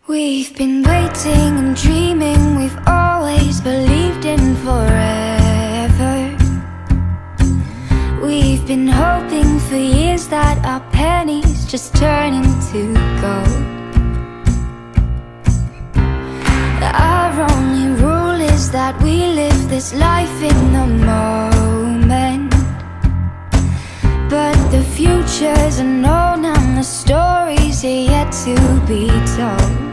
We've been waiting and dreaming, we've always believed in forever. We've been hoping for years that our pennies just turn into gold. Our only rule is that we live this life in the moment. But the future's unknown and the stories are yet to be told.